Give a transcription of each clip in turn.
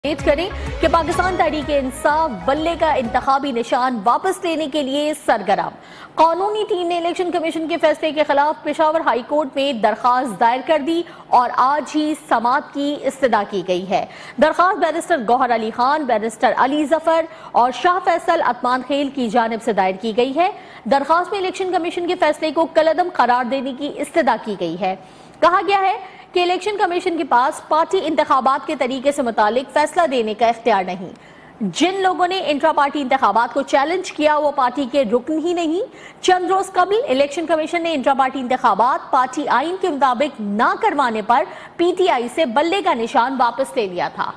کریں کہ پاکستان تحریک انصاف بلے کا انتخابی نشان واپس لینے کے لیے سرگرم۔ قانونی ٹیم نے الیکشن کمیشن کے فیصلے کے خلاف پشاور ہائی کورٹ میں درخواست دائر کر دی اور آج ہی سماعت کی استدعا کی گئی ہے۔ درخواست بیرسٹر گوہر علی خان، بیرسٹر علی ظفر اور شاہ فیصل اتمان خیل کی جانب سے دائر کی گئی ہے۔ درخواست میں الیکشن کمیشن کے فیصلے کو کالعدم قرار دینے کی استدعا کی گئی ہے۔ کہا گیا ہے کہ الیکشن کمیشن کے پاس پارٹی انتخابات کے طریقے سے متعلق فیصلہ دینے کا اختیار نہیں۔ جن لوگوں نے انٹرا پارٹی انتخابات کو چیلنج کیا وہ پارٹی کے رکن ہی نہیں۔ چند روز قبل الیکشن کمیشن نے انٹرا پارٹی انتخابات پارٹی آئین کے مطابق نہ کروانے پر پی ٹی آئی سے بلے کا نشان واپس لے لیا تھا۔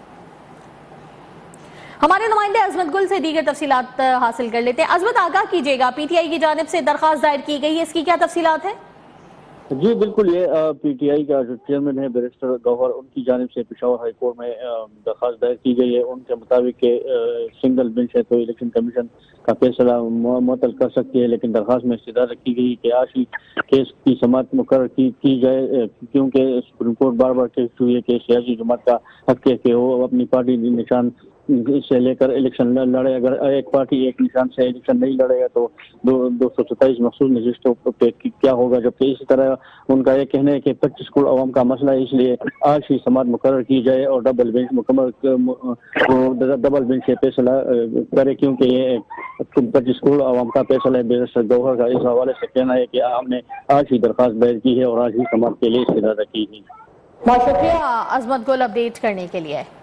ہمارے نمائندے عظمت گل سے دیگر تفصیلات حاصل کر لیتے ہیں۔ عظمت، آگاہ کیجیے گا، پی ٹی آئی کی جانب سے درخواست دائر کی گئی ہے، اس کی کیا تفصیلات ہیں؟ جی بالکل، یہ پی ٹی آئی کا جو چیئرمین ہے بیرسٹر گوہر، ان کی جانب سے پشاور ہائی کورٹ میں درخواست دائر کی گئی ہے۔ ان کے مطابق کہ سنگل بینچ ہے تو الیکشن کمیشن کا فیصلہ معطل کر سکتی ہے، لیکن درخواست میں استدعا رکھی گئی کہ آج ہی کیس کی سماعت مقرر کی جائے، کیونکہ سپریم کورٹ بار بار کہہ ہوئی ہے کہ سیاسی جماعت کا حق ہے کہ وہ اپنی پارٹی نشان سے لے کر الیکشن لڑے۔ اگر ایک پارٹی ایک نشان سے الیکشن نہیں لڑے گا تو 227 مخصوص نشستوں پہ کیا ہوگا، جبکہ اسی طرح ان کا یہ کہنا ہے کہ 25 کروڑ عوام کا مسئلہ ہے، اس لیے آج ہی سماعت مقرر کی جائے اور ڈبل بینچ سے فیصلہ کرے، کیونکہ یہ 25 کروڑ عوام کا فیصلہ ہے۔ بیرسٹر گوہر کا اس حوالے سے کہنا ہے کہ ہم نے آج ہی درخواست دائر کی ہے اور آج ہی سماعت کے لیے استدعا کی ہے۔ بہت شکریہ عظمت گل اپڈیٹ کرنے کے لیے۔